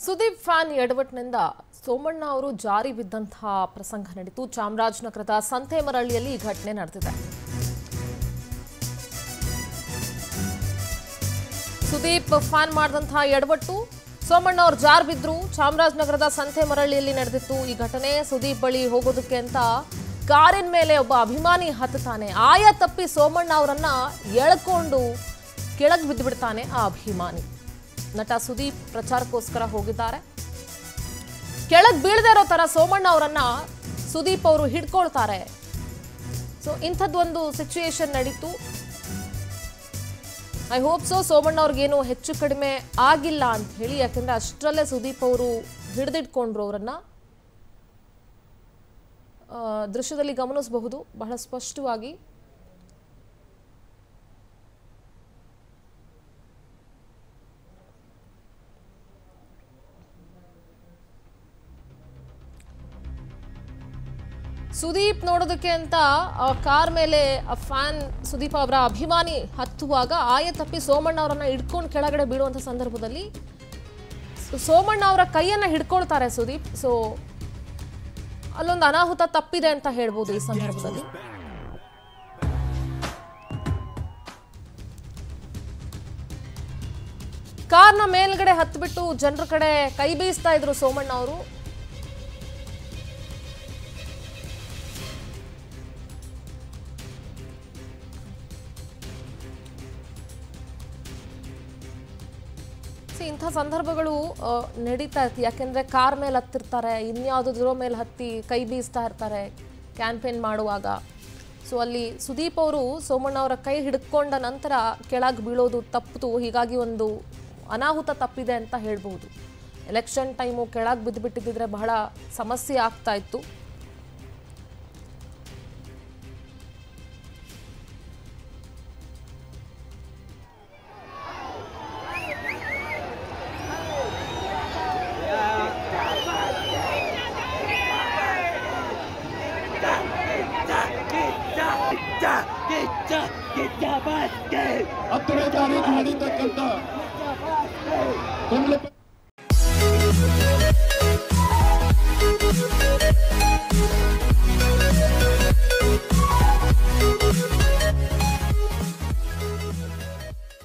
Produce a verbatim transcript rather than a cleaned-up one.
Sudeep fan ಎಡವಟ್ನಿಂದ Somanna ಅವರು ಜಾರಿ ಬಿದ್ದಂತಹ ಪ್ರಸಂಗ ನಡೆಯಿತು. ಚಾಮರಾಜನಗರದ ಸಂತೇಮರಹಳ್ಳಿಯಲ್ಲಿ ಈ ಘಟನೆ ನಡೆದಿದೆ. ಸುದೀಪ್ ಫ್ಯಾನ್ ಮಾಡಿದಂತಹ ಎಡವಟ್ಟು ಸೋಮಣ್ಣ ಅವರು ಜಾರಿ ಬಿದ್ರು. ಚಾಮರಾಜನಗರದ ಸಂತೇಮರಹಳ್ಳಿಯಲ್ಲಿ ನಡೆದಿತ್ತು ಈ ಘಟನೆ. ಸುದೀಪ್ ಬಳಿ ಹೋಗೋದಕ್ಕೆ ಅಂತ ಕಾರಿನ ಮೇಲೆ ಒಬ್ಬ ಅಭಿಮಾನಿ ಹತ್ತುತ್ತಾನೆ. ಆಯ ತಪ್ಪಿ ಸೋಮಣ್ಣ ಅವರನ್ನ ಎಳ್ಕೊಂಡು ಕೆಳಗೆ ಬಿದ್ದು ಬಿಡ್ತಾನೆ ಆ ಅಭಿಮಾನಿ. ನಟ ಸುದೀಪ್ ಪ್ರಚಾರಕ್ಕೋಸ್ಕರ ಹೋಗಿದ್ದಾರೆ. ಕೆಳಗೆ ಬೀಳದೇ ಇರೋ ತರ ಸೋಮಣ್ಣ ಅವರನ್ನ ಸುದೀಪ್ ಅವರು ಹಿಡ್ಕೊಳ್ತಾರೆ. ಸೊ ಇಂಥದ್ದೊಂದು ಸಿಚುಯೇಷನ್ ನಡೀತು. ಐ ಹೋಪ್ ಸೊ ಸೋಮಣ್ಣ ಅವ್ರಿಗೇನು ಹೆಚ್ಚು ಕಡಿಮೆ ಆಗಿಲ್ಲ ಅಂತ ಹೇಳಿ, ಯಾಕಂದ್ರೆ ಅಷ್ಟರಲ್ಲೇ ಸುದೀಪ್ ಅವರು ಹಿಡಿದಿಟ್ಕೊಂಡ್ರು ಅವರನ್ನ. ದೃಶ್ಯದಲ್ಲಿ ಗಮನಿಸಬಹುದು ಬಹಳ ಸ್ಪಷ್ಟವಾಗಿ. ಸುದೀಪ್ ನೋಡೋದಕ್ಕೆ ಅಂತ ಕಾರ್ ಮೇಲೆ ಫ್ಯಾನ್ ಸುದೀಪ್ ಅವರ ಅಭಿಮಾನಿ ಹತ್ತುವಾಗ ಆಯ ತಪ್ಪಿ ಸೋಮಣ್ಣ ಅವರನ್ನ ಹಿಡ್ಕೊಂಡು ಕೆಳಗಡೆ ಬೀಳುವಂತ ಸಂದರ್ಭದಲ್ಲಿ ಸೋಮಣ್ಣ ಅವರ ಕೈಯನ್ನ ಹಿಡ್ಕೊಳ್ತಾರೆ ಸುದೀಪ್. ಸೊ ಅಲ್ಲೊಂದು ಅನಾಹುತ ತಪ್ಪಿದೆ ಅಂತ ಹೇಳ್ಬೋದು ಈ ಸಂದರ್ಭದಲ್ಲಿ. ಕಾರ್ನ ಮೇಲ್ಗಡೆ ಹತ್ಬಿಟ್ಟು ಜನರ ಕಡೆ ಕೈ ಬೀಸ್ತಾ ಇದ್ರು ಸೋಮಣ್ಣ ಅವರು. ಇಂಥ ಸಂದರ್ಭಗಳು ನಡೀತಾ ಇರ್ತಿ, ಯಾಕೆಂದ್ರೆ ಕಾರ್ ಮೇಲೆ ಹತ್ತಿರ್ತಾರೆ, ಇನ್ಯಾವುದ್ರ ಮೇಲೆ ಹತ್ತಿ ಕೈ ಬೀಸ್ತಾ ಇರ್ತಾರೆ ಕ್ಯಾಂಪೇನ್ ಮಾಡುವಾಗ. ಸೊ ಅಲ್ಲಿ ಸುದೀಪ್ ಅವರು ಸೋಮಣ್ಣ ಅವರ ಕೈ ಹಿಡ್ಕೊಂಡ ನಂತರ ಕೆಳಗೆ ಬೀಳೋದು ತಪ್ಪಿತು. ಹೀಗಾಗಿ ಒಂದು ಅನಾಹುತ ತಪ್ಪಿದೆ ಅಂತ ಹೇಳ್ಬೋದು. ಎಲೆಕ್ಷನ್ ಟೈಮು ಕೆಳಗೆ ಬಿದ್ದುಬಿಟ್ಟಿದ್ರೆ ಬಹಳ ಸಮಸ್ಯೆ ಆಗ್ತಾ ಇತ್ತು. ಹತ್ತನೇ ತಾರೀಕು ನಡೀತಕ್ಕಂಥ